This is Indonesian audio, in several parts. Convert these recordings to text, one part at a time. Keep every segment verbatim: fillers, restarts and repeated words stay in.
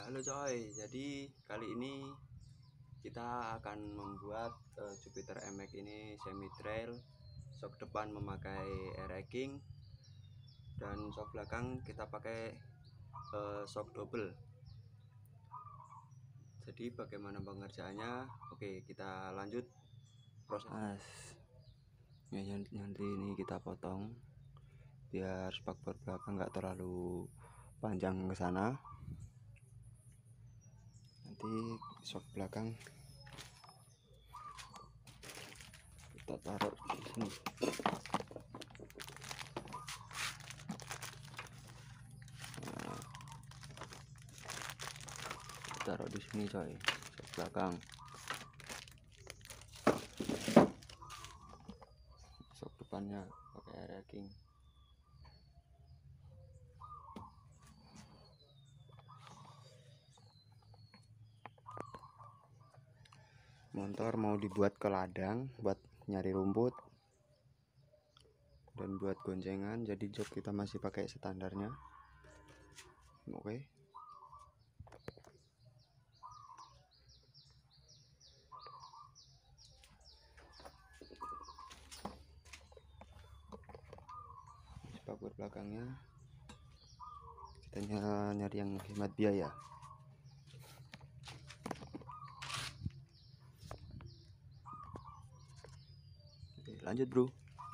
Halo coy, jadi kali ini kita akan membuat uh, Jupiter M X ini semi trail. Sok depan memakai air-racking dan sok belakang kita pakai uh, sok double. Jadi bagaimana pengerjaannya? Oke, kita lanjut proses. Ya, nanti ini kita potong biar spakbor belakang nggak terlalu panjang ke sana. Nanti sok belakang kita taruh di sini. Nah, taruh di sini coy, sok belakang. Sok depannya pakai air-racking. Motor mau dibuat ke ladang buat nyari rumput dan buat goncengan, jadi jok kita masih pakai standarnya. Oke, spakbor belakangnya kita nyari yang hemat biaya. Oke, lanjut bro.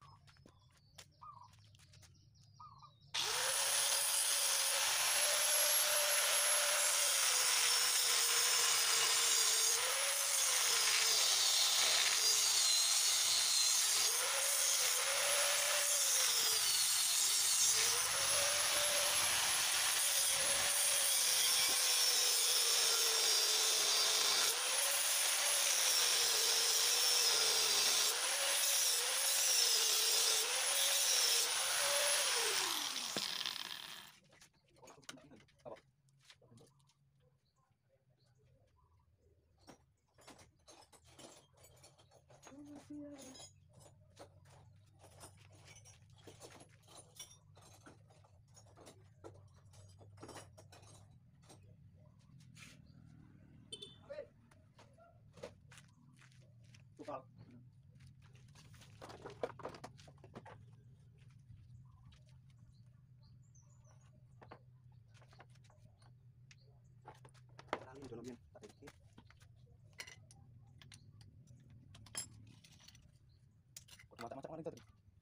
Macam-macam itu.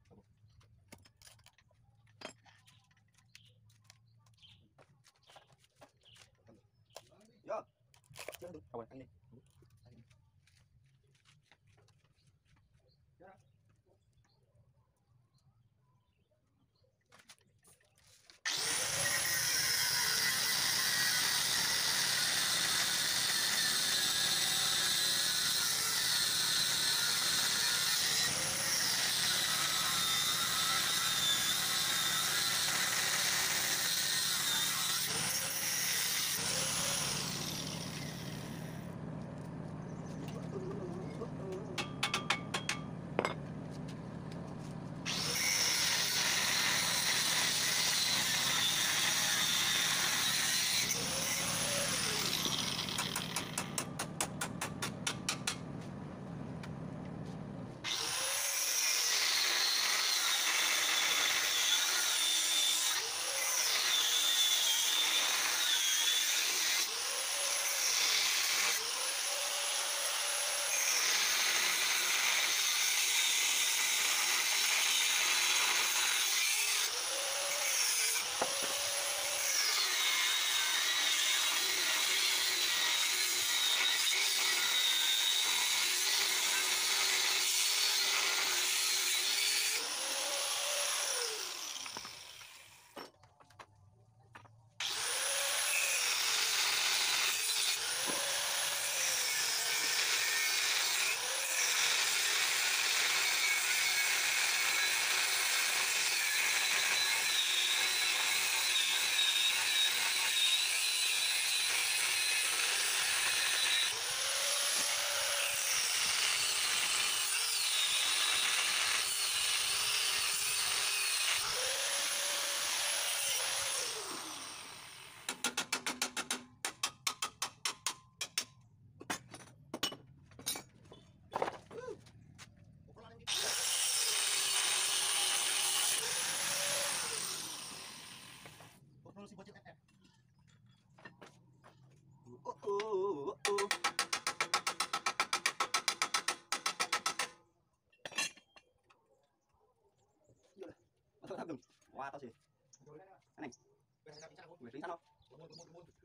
Ya. Kawan ini.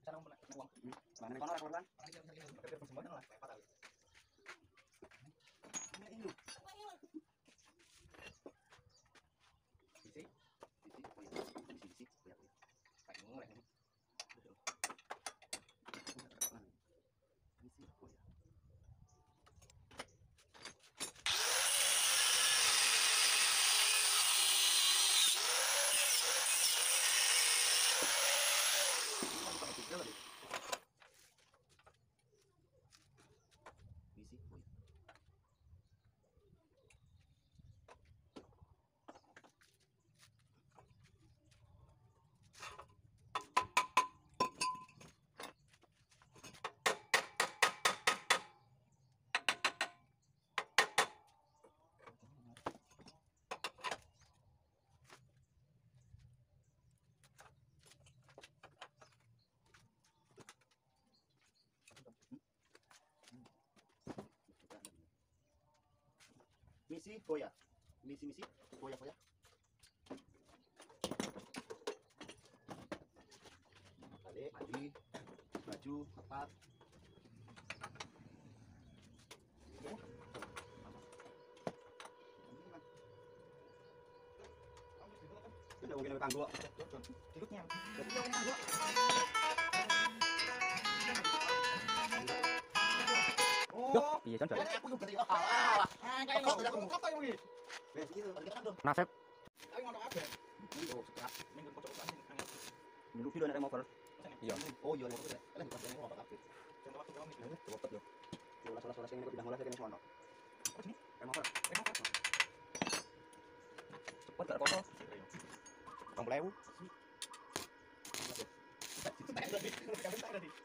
Cara uang. Mana kono rekoran? Tapi persembahan lah lepat kali. Ini. Isi. Isi, isi, ya. Kayak ngorek ini. Isi, oh ya. Isi, oh ya. Misi foya, misi misi foya foya. Balik, maju, maju, empat. Ini mungkin lebih tangguh. Tiluknya. Jadi yang tangguh. Oh, Iya kan, aku tuh berarti ah. Ah, kayak ngono. Apa yang iki? Wes iki tadi kan dong. Nasib Tapi ngono kabeh. Oh, sekat. Minggu kocok-kocokan sing angel. Dulu video nek motor. iya. Oh, iya nek motor. Lah bukan nek motor kabeh. Contoh waktu kamu iki. Cepet yo. Yo salah-salah sing pindah mulai kene sono. Apa sini? Nek motor. Eh, apa? Cepet gak kotor. Rong puluh ewu. Tak tadi. Kamu tak tadi.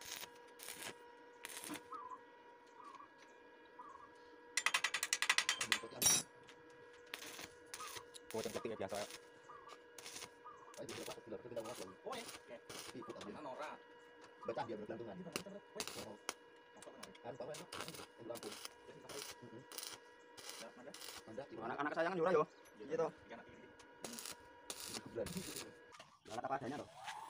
Oh, cepet ya biasa. Ayo kita pakai kita kita mulai lagi. Oh, ya. Ikut aja. Kan ora. Baca dia bergantungan. Wes. Oh, Apa namanya? harus tahu kan? Lampung. Jadi sampai Heeh. ya, ada. Anda anak-anak kesayangan juga yo. Iya toh. Tiga anak ini. Anak apa adanya toh.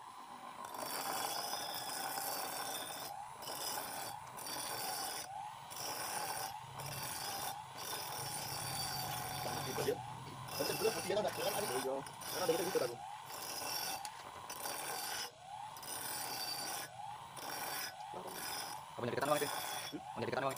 Gitu ya. Betul betul pasti ada kan ada yo. Karena begitu gitu aku. Kamu nyari ketan bang sih? Mau nyari ketan bang?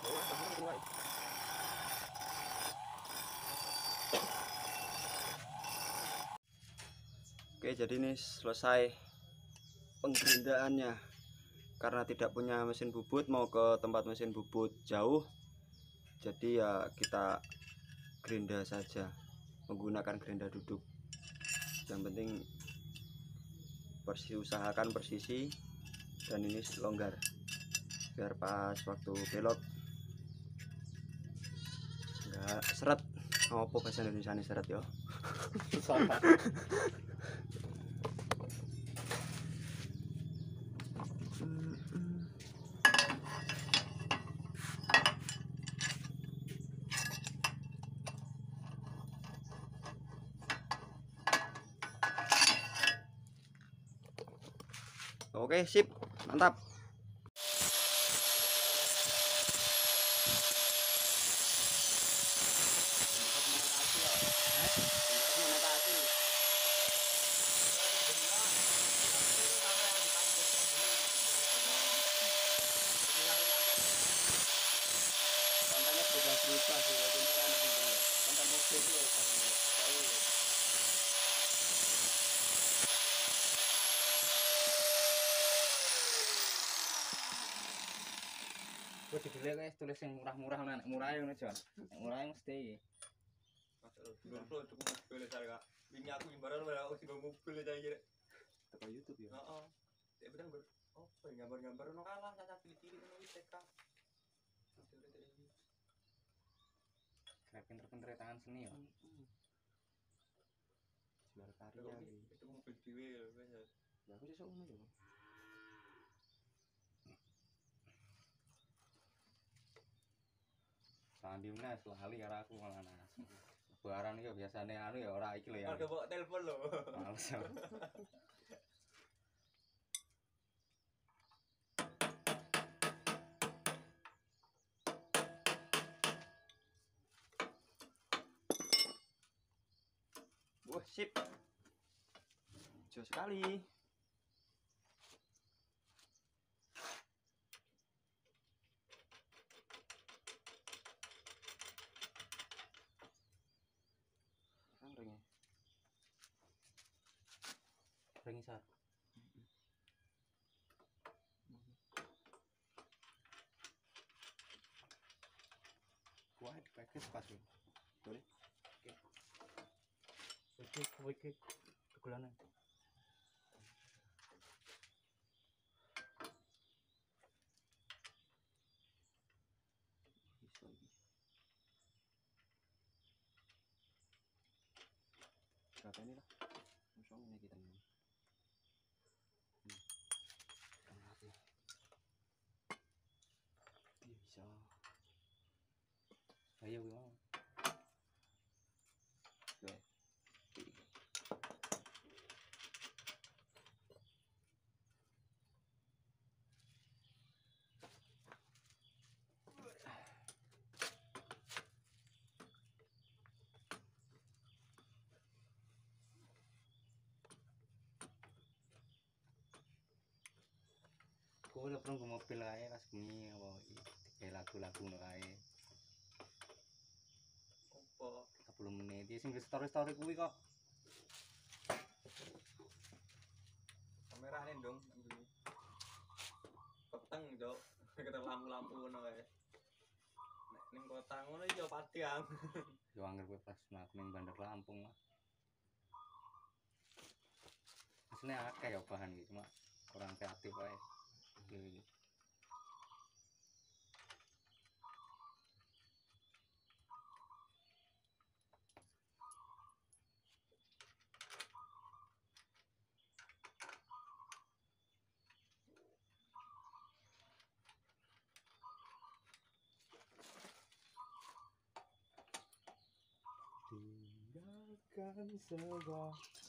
Oke, jadi ini selesai penggerindaannya. Karena tidak punya mesin bubut, mau ke tempat mesin bubut jauh. Jadi ya kita gerinda saja, menggunakan gerinda duduk. Yang penting persi usahakan persisi dan ini longgar biar pas waktu belok enggak seret. Apa bahasa Indonesia ini seret yo? Oke, sip, mantap. Kontennya berubah-berubah sih, konten mobil itu Gue judulnya guys tulis yang murah-murah nih, murah yang nih John, murah yang mesti. Dulu cukup mobil saya kak. Ini aku ibarat malah aku sih mobil aja jadi. teko YouTube ya. Heeh. Ya bener ber. Oh, gambar-gambar no kalah cacat cilik-cilik ngono wis T K. Kayak pinter-pinter tangan seni ya. Jual karya iki. Itu mobil dhewe wis. Ya aku sesuk ngono yo. Sandi menes lali karo aku malah nas. Barang iki biasane anu ya ora iki lho ya. Ada bawa telepon lho. Males. Wah, sip. Jauh sekali. Sekarang ringnya. Ring sar. Wah, dipakai pas ini. Boleh. Oke, oke. Kegulanan. Bisa lagi. Berapa ini lah? Langsung ini kita minum. Hmm. Kenapa? Iya bisa. Ayo gimana? Oke. Gue udah pernah ke mobil aja pas bunyi apa kayak lagu-lagu aja Apa? tiga puluh menit dia sing story-story kuwi kok Kamerane dong ambil. Peteng, Cok. Kita lampu-lampu ngono kae. Nek ning kota ngono yo patiang. yo anggar gue pas mlaku ning Bandar Lampung lah aslinya akeh ya bahan gitu cuma kurang kreatif aja gitu. Tinggalkan sebuah